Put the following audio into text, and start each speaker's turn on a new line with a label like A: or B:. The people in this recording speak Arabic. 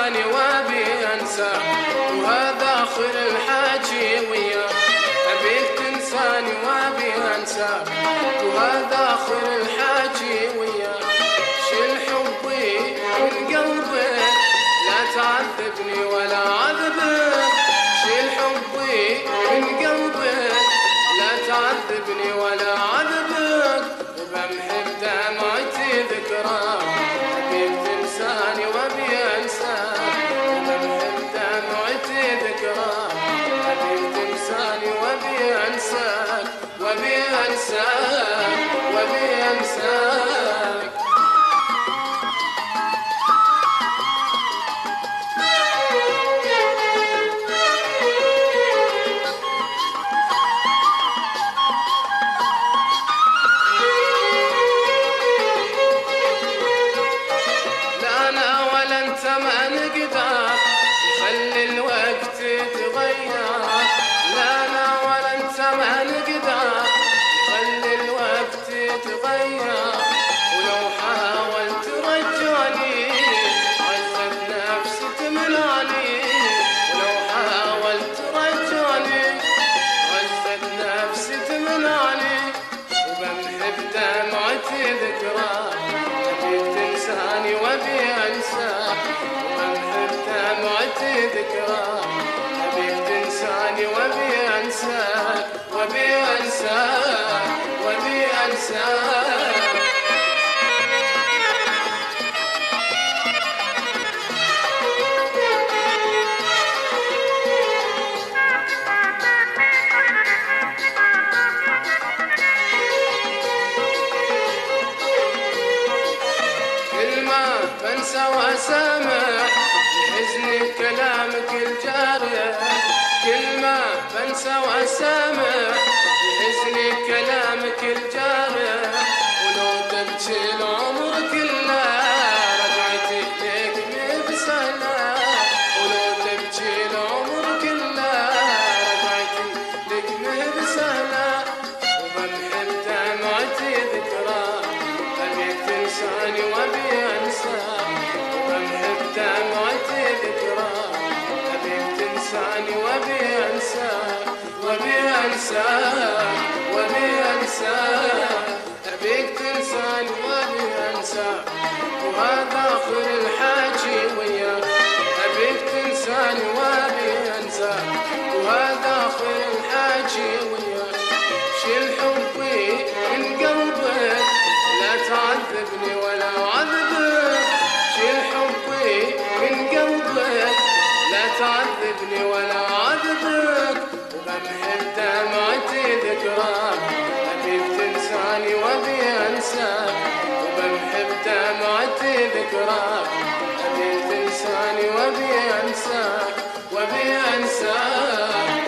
A: تنساني وابي انساك، وهذا اخر الحاجي وياك. ابيك تنساني وابي انساك، وهذا اخر الحاجي وياك. شيل حبي من قلبك لا تعذبني ولا عذبك، شيل حبي من قلبك لا تعذبني ولا عذبك. وبمحب دمعتي ذكراك، ابيك تنساني وابي انساك. وبمحب دمعتي ذكراك، ابيك تنساني وابي انساك، وابي انساك، وابي انساك. ما نقدر نخلي الوقت يتغير، لا لا ولا انت ما نقدر نخلي الوقت يتغير. ولو حاولت رجعني عزت نفسي تمنعني، ولو حاولت رجعني عزت نفسي تمنعني. وبمحب دمعتي ذكراك، ابيك تنساني وابي انساك. وبمحب دمعتي ذكراك، ابيك تنساني وابي انساك، وابي انساك، وابي انساك. بنسى واسامح يحزني بكلامك الجارح، كل ما بنسى واسامح يحزني بكلامك الجارح. ولو تبكي العمر كله رجعتي ليك مي بسهله، ولو تبكي العمر كله رجعتي ليك مي بسهله. وبمحب دمعتي ذكراك، ابيك تنساني وابي انساك. وبمحب دمعتي ذكراك، ابيك تنساني وابي انساك، وابي انساك، وابي انساك. ابيك تنساني وابي انساك، وهذا اخر الحاجي وياك. ابيك تنساني وابي انساك، وهذا اخر الحاجي وياك. شيل حبي من قلبك لا تعذبني ولا عذبك، شيل حبي من قلبك لا تعذبني ولا عذبك. وبمحب دمعتي ذكراك، ابيك تنساني وابي انساك. وبمحب دمعتي ذكراك، ابيك تنساني وابي انساك، وابي انساك.